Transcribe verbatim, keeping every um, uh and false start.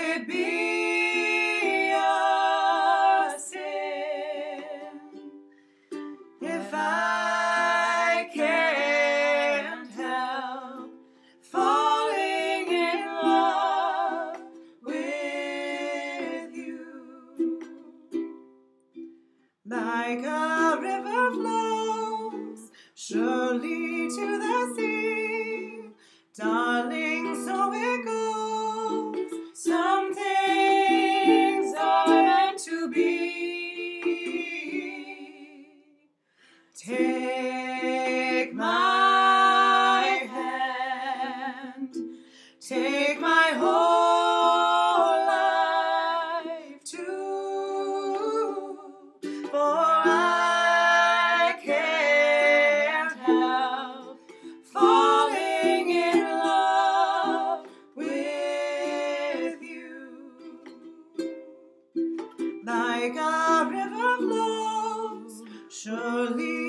it be a sin if I can't help falling in love with you? Like a river flows surely to the sea, darling, so it goes. Some things are meant to be. Take my hand, take my whole life too, for I can't help falling in love with you. Like a river flows surely